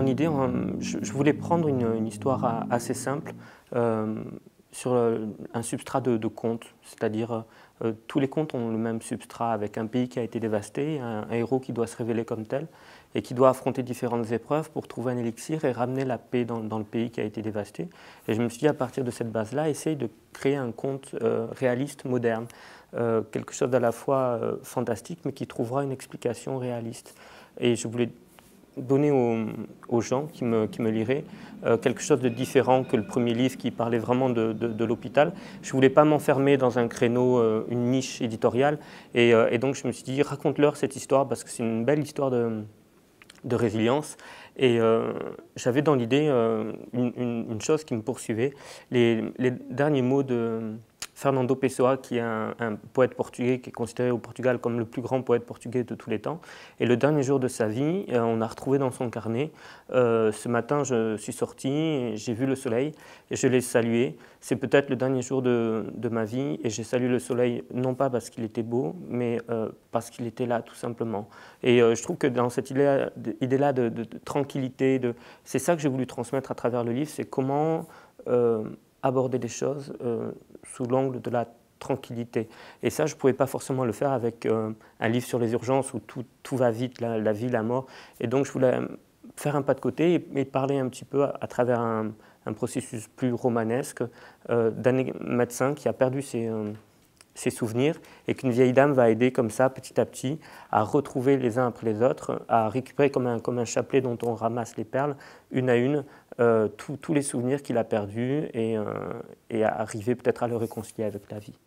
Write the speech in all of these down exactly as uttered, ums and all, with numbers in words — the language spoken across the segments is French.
l'idée, je, je voulais prendre une, une histoire assez simple euh, sur un substrat de, de contes, c'est-à-dire euh, tous les contes ont le même substrat avec un pays qui a été dévasté, un, un héros qui doit se révéler comme tel et qui doit affronter différentes épreuves pour trouver un élixir et ramener la paix dans, dans le pays qui a été dévasté. Et je me suis dit, à partir de cette base-là, essaye de créer un conte euh, réaliste, moderne, euh, quelque chose d'à la fois euh, fantastique mais qui trouvera une explication réaliste. Et je voulais donner aux, aux gens qui me, qui me liraient euh, quelque chose de différent que le premier livre qui parlait vraiment de, de, de l'hôpital. Je ne voulais pas m'enfermer dans un créneau, euh, une niche éditoriale, et, euh, et donc je me suis dit, raconte-leur cette histoire parce que c'est une belle histoire de, de résilience. Et euh, j'avais dans l'idée euh, une, une, une chose qui me poursuivait, les, les derniers mots de Fernando Pessoa, qui est un, un poète portugais qui est considéré au Portugal comme le plus grand poète portugais de tous les temps. Et le dernier jour de sa vie, euh, on a retrouvé dans son carnet, euh, ce matin je suis sorti, j'ai vu le soleil et je l'ai salué. C'est peut-être le dernier jour de, de ma vie et j'ai salué le soleil non pas parce qu'il était beau, mais euh, parce qu'il était là tout simplement. Et euh, je trouve que dans cette idée-là idée de, de, de tranquillité, de, c'est ça que j'ai voulu transmettre à travers le livre, c'est comment euh, aborder les choses euh, sous l'angle de la tranquillité. Et ça, je ne pouvais pas forcément le faire avec euh, un livre sur les urgences où tout, tout va vite, la, la vie, la mort. Et donc, je voulais faire un pas de côté et, et parler un petit peu à, à travers un, un processus plus romanesque euh, d'un médecin qui a perdu ses, euh, ses souvenirs et qu'une vieille dame va aider comme ça, petit à petit, à retrouver les uns après les autres, à récupérer comme un, comme un chapelet dont on ramasse les perles, une à une, euh, tous les souvenirs qu'il a perdus et, euh, et à arriver peut-être à le réconcilier avec la vie.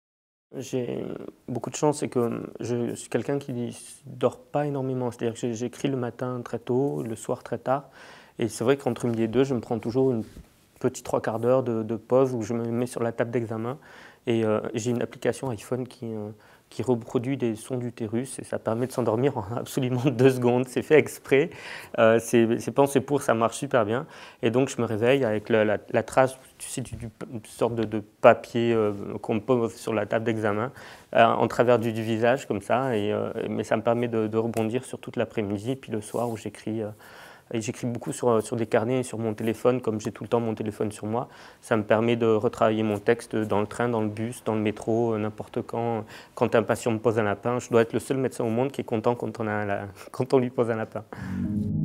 J'ai beaucoup de chance, c'est que je suis quelqu'un qui ne dort pas énormément, c'est-à-dire que j'écris le matin très tôt, le soir très tard, et c'est vrai qu'entre midi et deux, je me prends toujours une petite trois quarts d'heure de, de pause où je me mets sur la table d'examen, et euh, j'ai une application iPhone qui, euh, qui reproduit des sons d'utérus, et ça permet de s'endormir en absolument deux secondes, c'est fait exprès, euh, c'est pensé pour, ça marche super bien, et donc je me réveille avec la, la, la trace, tu sais, du, du, une sorte de, de papier euh, qu'on me pose sur la table d'examen, euh, en travers du, du visage comme ça, et, euh, mais ça me permet de, de rebondir sur toute l'après-midi, puis le soir où j'écris euh, Et j'écris beaucoup sur, sur des carnets et sur mon téléphone, comme j'ai tout le temps mon téléphone sur moi. Ça me permet de retravailler mon texte dans le train, dans le bus, dans le métro, n'importe quand. Quand un patient me pose un lapin, je dois être le seul médecin au monde qui est content quand on, a un, quand on lui pose un lapin.